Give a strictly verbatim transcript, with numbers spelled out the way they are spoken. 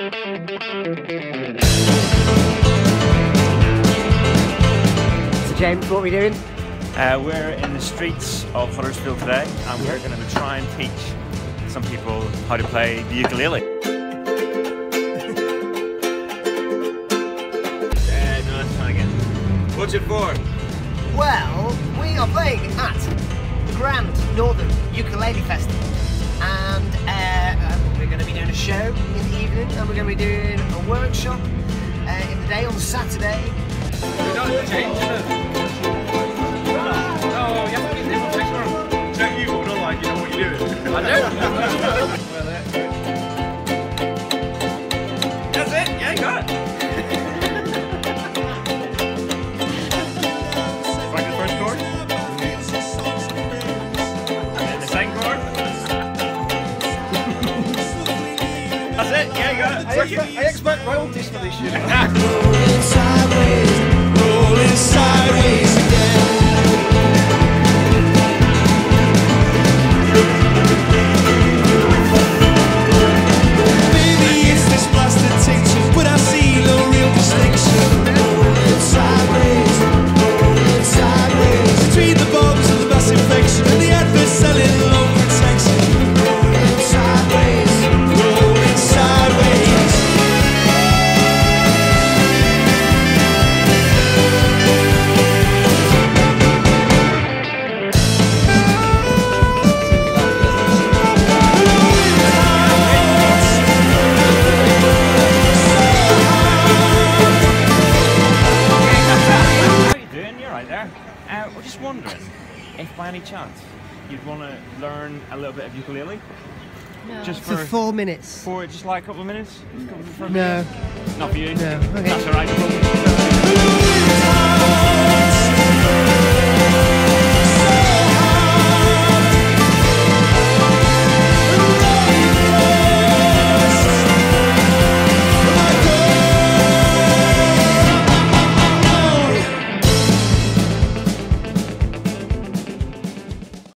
So James, what are we doing? Uh, we're in the streets of Huddersfield today, and we're going to try and teach some people how to play the ukulele. Yeah, no, let's try again. What's it for? Well, we are playing at the Grand Northern Ukulele Festival, and uh, we're going to be doing a show in the evening, and we're going to be doing a workshop uh, in the day on Saturday. You're not changing it. No, you have to be different picture. Don't you, but not like you know what you're doing. I do. Well, there. That's it. Yeah, you got it. Like the first chord. And then the second chord. That's it. Yeah, you got it. I, expect, I expect royalties for this shit. Rolling sideways, rolling sideways again. Uh, we're just wondering if by any chance you'd want to learn a little bit of ukulele? No. Just for, for four minutes. For just like a couple of minutes? Just for a no. minute? Not for you? No. Okay. That's alright.